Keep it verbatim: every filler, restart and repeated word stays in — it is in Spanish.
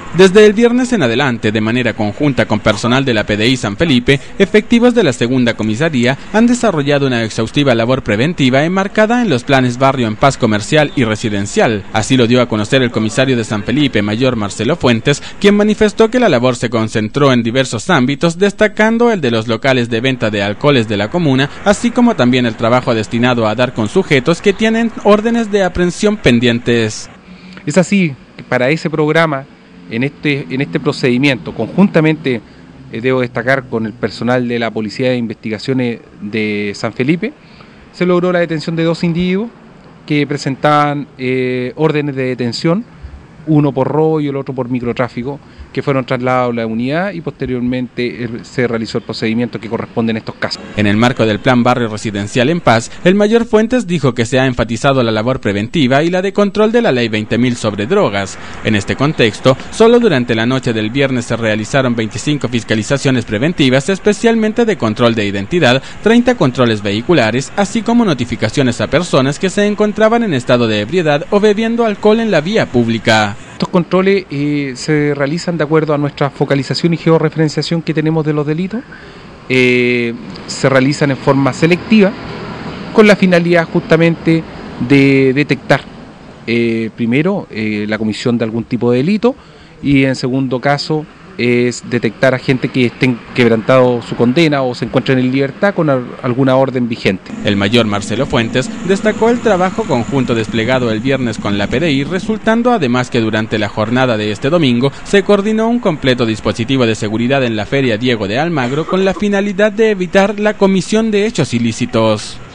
Desde el viernes en adelante, de manera conjunta con personal de la P D I San Felipe, efectivos de la segunda comisaría han desarrollado una exhaustiva labor preventiva enmarcada en los planes Barrio en Paz comercial y residencial. Así lo dio a conocer el comisario de San Felipe, mayor Marcelo Fuentes, quien manifestó que la labor se concentró en diversos ámbitos, destacando el de los locales de venta de alcoholes de la comuna, así como también el trabajo destinado a dar con sujetos que tienen órdenes de aprehensión pendientes. Es así que para ese programa, En este, en este procedimiento, conjuntamente, eh, debo destacar con el personal de la Policía de Investigaciones de San Felipe, se logró la detención de dos individuos que presentaban eh, órdenes de detención, uno por robo y el otro por microtráfico, que fueron trasladados a la unidad y posteriormente eh, se realizó el procedimiento que corresponde en estos casos. En el marco del Plan Barrio Residencial en Paz, el mayor Fuentes dijo que se ha enfatizado la labor preventiva y la de control de la Ley veinte mil sobre drogas. En este contexto, solo durante la noche del viernes se realizaron veinticinco fiscalizaciones preventivas, especialmente de control de identidad, treinta controles vehiculares, así como notificaciones a personas que se encontraban en estado de ebriedad o bebiendo alcohol en la vía pública. Estos controles eh, se realizan de acuerdo a nuestra focalización y georreferenciación que tenemos de los delitos. Eh, se realizan en forma selectiva con la finalidad justamente de detectar eh, primero eh, la comisión de algún tipo de delito y en segundo caso es detectar a gente que estén quebrantado su condena o se encuentren en libertad con alguna orden vigente. El mayor Marcelo Fuentes destacó el trabajo conjunto desplegado el viernes con la P D I, resultando además que durante la jornada de este domingo se coordinó un completo dispositivo de seguridad en la Feria Diego de Almagro con la finalidad de evitar la comisión de hechos ilícitos.